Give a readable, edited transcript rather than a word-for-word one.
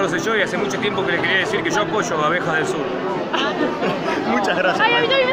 Rosselló y hace mucho tiempo que le quería decir que yo apoyo a Abejas del Sur. Muchas gracias. Ay, a mí también